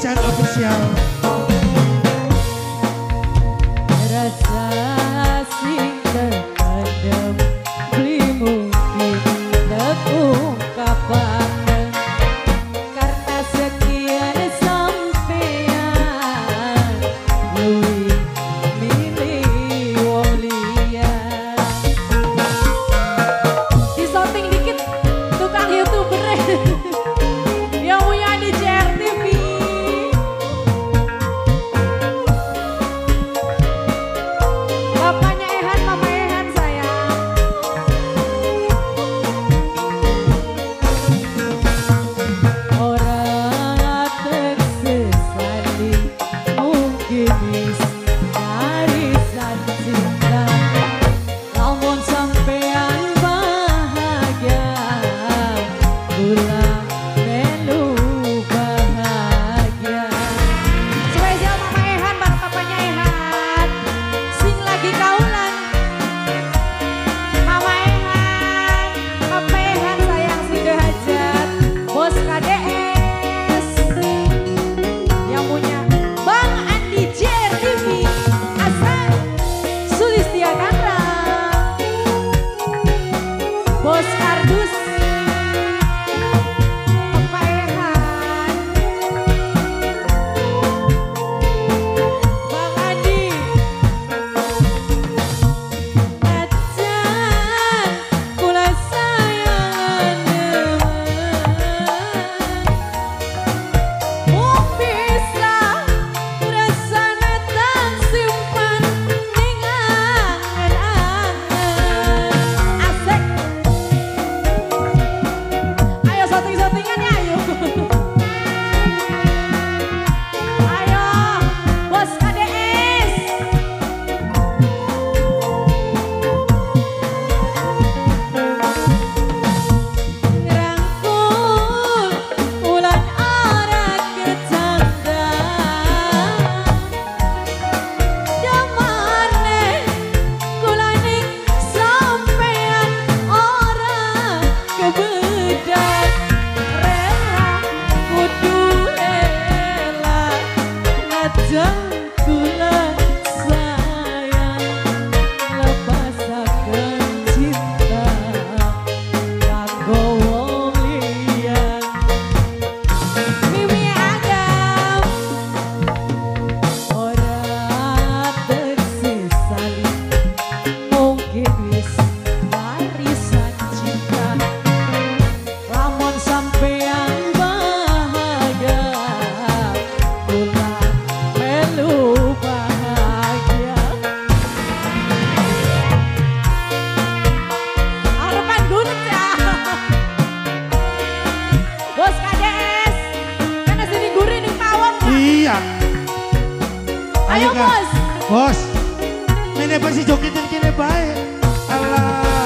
Isan Official. Rasa sing terpendam beli mungkin terungkapkan karena sekian sampean luwih milih wong liya. Disoting dikit tukang YouTuber yang punya di JRTV. Bapaknya Ehan, Mama Ehan sayang. Orang tersesali mungkin bisa dari cinta. Namun sampean bahagia, kula melu bahagia. Spesial Mama Ehan, bapaknya Ehan. Sing lagi kaulan. Mama Ehan, Papa Ehan sayang sudah hajat. Bos KDS yang punya Bang Andi JRTV. Asal Sulistia Kandra. Bos Kardus. Papa Ehan. Bang Andi. Acan kula sayang mung bisa rasane tak simpan ning angen-angen. Asik. Ayo syuting-syutingan ya ayo. Ayo Bos KDS. Ngerangkul ulan ora kecanda damane kula ning sampean ora kebedak rela kudu rela ngajak kula sayang lepasaken cinta kanggo wong liya. Mimi Agam ora tersesali mungkin wis warisan cinta. Lamun sampean bahagia, kula melu bahagia. Harapan gunung ya. Bos KDS, karena sini gurih nih pawon. Iya. Ayo Kak. bos. Bos. Mene pasti jokitin kene bae. Allah.